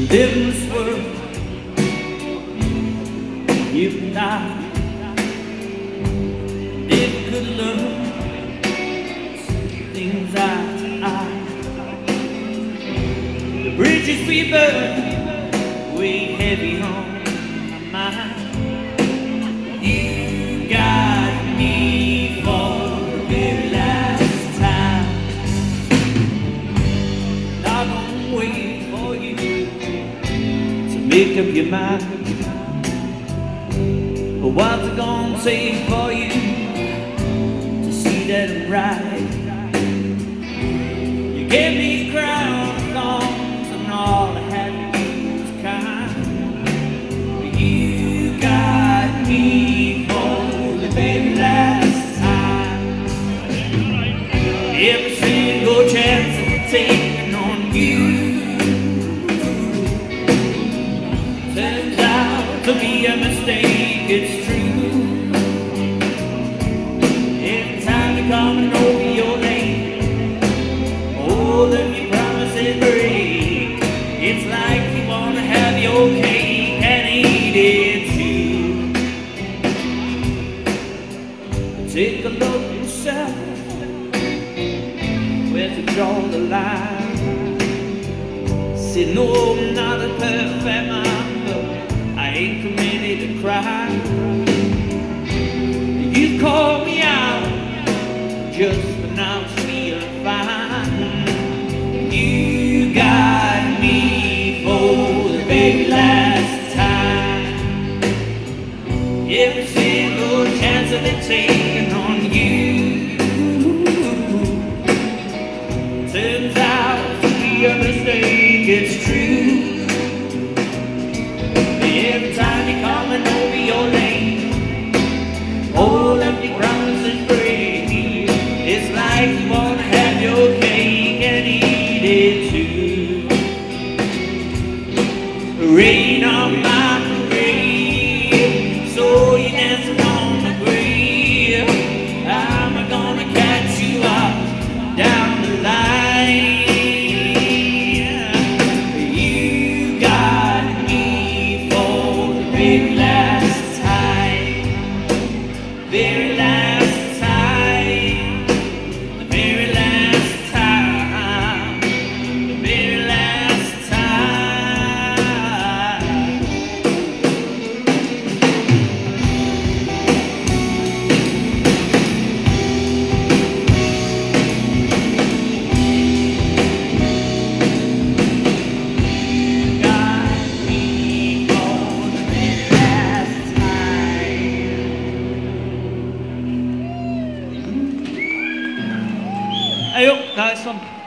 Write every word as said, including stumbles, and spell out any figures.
live in this world, you and I, if we could learn things eye to eye, the bridges we burn weigh heavy on my mind. You got me for the very last time. Not gonna wait for you to make up your mind. But what's it gonna take for you to see that I'm right? You gave me a crown of thorns and all I had to do was kind. You got me for the very last time. Every single chance I'm taking on you turns out to be a mistake, it's true. Every time you come and over your lane, all of your promises break. It's like you wanna have your cake and eat it too. Take a look at yourself, where to draw the line. Say no, I'm not a perfect man, but I ain't committed a crime. You call me out just when I'm feeling fine. You got me for the very last time. Every single chance that they're taking on you turns out to be a mistake, it's true. Every time you're coming over your lane, all of your promises break. It's like you wanna have your cake and eat it too. Rain on my parade, so you're dancing on the grave. I'm gonna catch you up down the line. You got me for the very last time, very last time, the very last time, the very last time. You got me for the very last time. Hey, up, nice one.